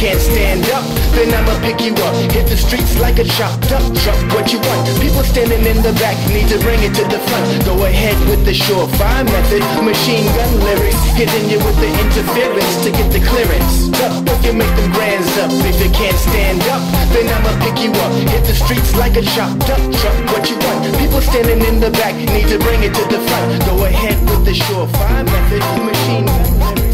can't stand up, then I'ma pick you up. Hit the streets like a chopped up truck. What you want? People standing in the back need to bring it to the front. Go ahead with the surefire method, machine gun lyrics, hitting you with the interference to get the clearance. Up if you make them grands up. If you can't stand up, then I'ma pick you up. Hit the streets like a chopped up truck. What you want? People standing in the back need to bring it to the front. Go ahead with the surefire method, machine gun lyrics.